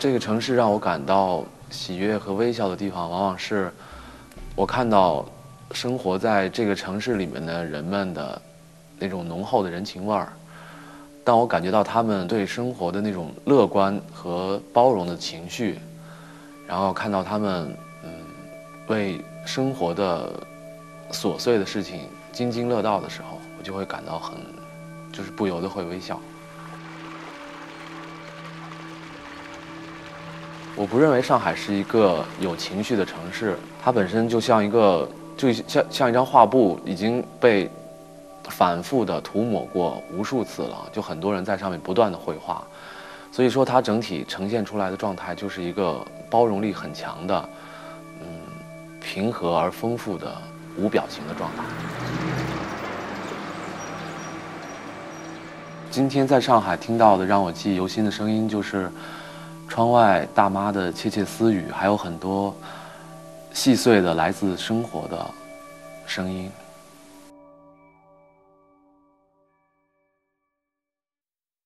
这个城市让我感到喜悦和微笑的地方，往往是我看到生活在这个城市里面的人们的那种浓厚的人情味儿。当我感觉到他们对生活的那种乐观和包容的情绪，然后看到他们为生活的琐碎的事情津津乐道的时候，我就会感到就是不由得会微笑。我不认为上海是一个有情绪的城市，它本身就像一张画布，已经被反复的涂抹过无数次了，就很多人在上面不断的绘画，所以说它整体呈现出来的状态就是一个包容力很强的，平和而丰富的无表情的状态。今天在上海听到的让我记忆犹新的声音，就是窗外大妈的窃窃私语，还有很多细碎的来自生活的声音。